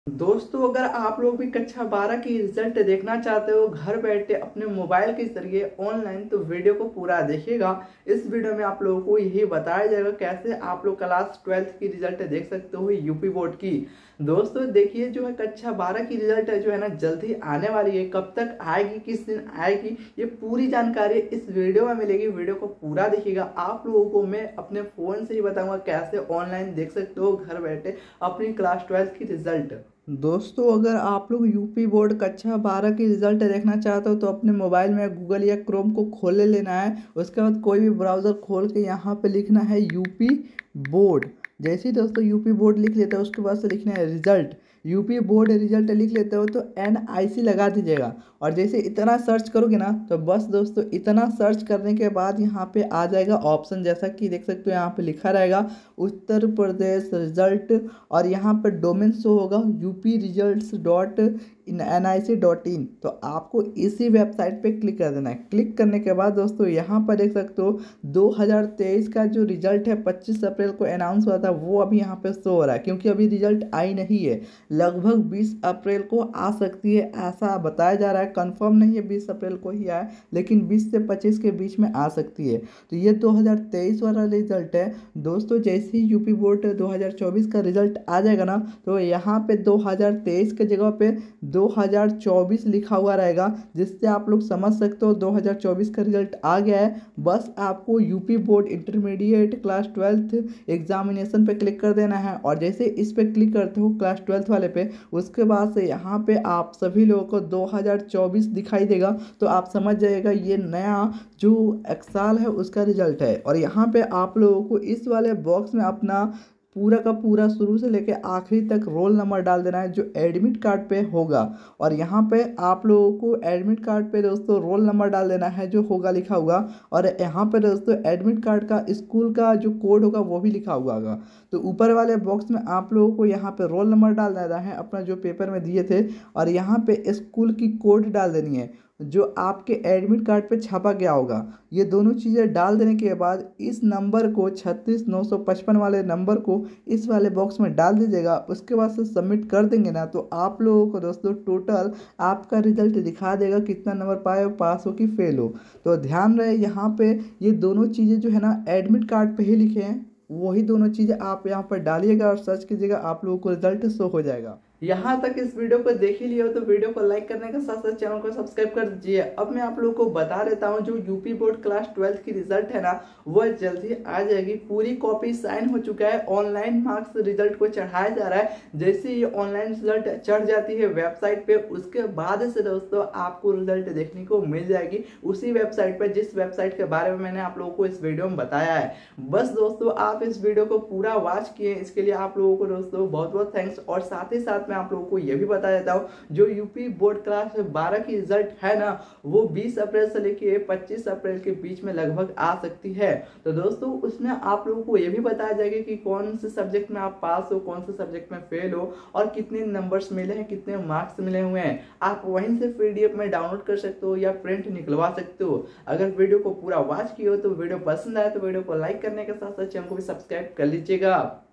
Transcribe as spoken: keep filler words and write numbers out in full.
दोस्तों, अगर आप लोग भी कक्षा बारह की रिजल्ट देखना चाहते हो घर बैठे अपने मोबाइल के जरिए ऑनलाइन, तो वीडियो को पूरा देखिएगा। इस वीडियो में आप लोगों को यही बताया जाएगा कैसे आप लोग क्लास ट्वेल्थ की रिजल्ट देख सकते हो यूपी बोर्ड की। दोस्तों देखिए, जो है कक्षा बारह की रिजल्ट है जो है ना जल्दी आने वाली है। कब तक आएगी, किस दिन आएगी, ये पूरी जानकारी इस वीडियो में मिलेगी। वीडियो को पूरा देखिएगा। आप लोगों को मैं अपने फोन से ही बताऊंगा कैसे ऑनलाइन देख सकते हो घर बैठे अपनी क्लास ट्वेल्थ की रिजल्ट। दोस्तों, अगर आप लोग यूपी बोर्ड कक्षा बारह की रिजल्ट देखना चाहते हो तो अपने मोबाइल में गूगल या क्रोम को खोले लेना है। उसके बाद कोई भी ब्राउज़र खोल के यहाँ पे लिखना है यूपी बोर्ड। जैसे ही दोस्तों यूपी बोर्ड लिख लेते हो उसके बाद से लिखना है रिजल्ट। यूपी बोर्ड रिजल्ट लिख लेते हो तो एन आई सी लगा दीजिएगा। और जैसे इतना सर्च करोगे ना तो बस दोस्तों इतना सर्च करने के बाद यहाँ पे आ जाएगा ऑप्शन, जैसा कि देख सकते हो यहाँ पे लिखा रहेगा उत्तर प्रदेश रिजल्ट। और यहाँ पे डोमेन शो होगा UP results dot N I C dot in. तो आपको इसी वेबसाइट पे क्लिक कर देना है। क्लिक करने के बाद दोस्तों यहाँ पर देख सकते हो दो हज़ार तेईस का जो रिजल्ट है पच्चीस अप्रैल को अनाउंस हुआ था वो अभी यहाँ पे शो हो रहा है, क्योंकि अभी रिजल्ट आई नहीं है। लगभग बीस अप्रैल को आ सकती है ऐसा बताया जा रहा है। कंफर्म नहीं है बीस अप्रैल को ही आए, लेकिन बीस से पच्चीस के बीच में आ सकती है। तो ये दो हज़ार तेईस वाला रिजल्ट है दोस्तों। जैसे ही यूपी बोर्ड दो हज़ार चौबीस का रिजल्ट आ जाएगा ना तो यहाँ पे दो हज़ार तेईस के जगह पे दो हज़ार चौबीस लिखा हुआ रहेगा, जिससे आप लोग समझ सकते हो दो हज़ार चौबीस का रिजल्ट आ गया है। बस आपको UP board intermediate class twelfth examination पे क्लिक कर देना है। और जैसे इस पे क्लिक करते हो क्लास ट्वेल्थ वाले पे, उसके बाद से यहाँ पे आप सभी लोगों को दो हज़ार चौबीस दिखाई देगा। तो आप समझ जाइएगा ये नया जो एक साल है उसका रिजल्ट है। और यहाँ पे आप लोगों को इस वाले बॉक्स में अपना पूरा का पूरा शुरू से लेके आखिरी तक रोल नंबर डाल देना है जो एडमिट कार्ड पे होगा। और यहाँ पे आप लोगों को एडमिट कार्ड पे दोस्तों रोल नंबर डाल देना है जो होगा लिखा हुआ। और यहाँ पे दोस्तों एडमिट कार्ड का स्कूल का जो कोड होगा वो भी लिखा हुआ होगा। तो ऊपर वाले बॉक्स में आप लोगों को यहाँ पे रोल नंबर डाल देना है अपना जो पेपर में दिए थे। और यहाँ पे स्कूल की कोड डाल देनी है जो आपके एडमिट कार्ड पे छापा गया होगा। ये दोनों चीज़ें डाल देने के बाद इस नंबर को छत्तीस नौ सौ पचपन वाले नंबर को इस वाले बॉक्स में डाल दीजिएगा। उसके बाद से सबमिट कर देंगे ना तो आप लोगों को दोस्तों टोटल आपका रिजल्ट दिखा देगा कितना नंबर पाए हो, पास हो कि फेल हो। तो ध्यान रहे यहाँ पे ये दोनों चीज़ें जो है ना एडमिट कार्ड पे ही लिखे हैं, वही दोनों चीज़ें आप यहाँ पर डालिएगा और सर्च कीजिएगा, आप लोगों को रिजल्ट शो हो जाएगा। यहाँ तक इस वीडियो को देख ही लिया हो तो वीडियो को लाइक करने के साथ साथ चैनल को सब्सक्राइब कर दीजिए। अब मैं आप लोगों को बता देता हूँ जो यूपी बोर्ड क्लास ट्वेल्थ की रिजल्ट है ना वह जल्दी आ जाएगी। पूरी कॉपी साइन हो चुका है, ऑनलाइन मार्क्स रिजल्ट को चढ़ाया जा रहा है। जैसे ये ऑनलाइन रिजल्ट चढ़ जाती है वेबसाइट पे, उसके बाद से दोस्तों आपको रिजल्ट देखने को मिल जाएगी उसी वेबसाइट पर जिस वेबसाइट के बारे में मैंने आप लोगों को इस वीडियो में बताया है। बस दोस्तों आप इस वीडियो को पूरा वॉच किए, इसके लिए आप लोगों को दोस्तों बहुत बहुत थैंक्स। और साथ ही साथ मैं आप लोगों को यह भी बता देता हूं जो यूपी बोर्ड क्लास बारह की रिजल्ट है ना वो बीस अप्रैल से लेके पच्चीस अप्रैल के बीच में लगभग आ सकती है। तो दोस्तों उसमें आप लोगों को यह भी बताया जाएगा कि कौन से सब्जेक्ट में आप पास हो, कौन से सब्जेक्ट में फेल हो और कितने नंबर्स मिले हैं, कितने मार्क्स मिले हुए हैं। आप वहीं से पीडीएफ में डाउनलोड कर सकते हो या प्रिंट निकलवा सकते हो। अगर वीडियो को पूरा वॉच किए हो तो वीडियो पसंद आए तो वीडियो को लाइक करने के साथ साथ चैनल को भी सब्सक्राइब कर लीजिएगा।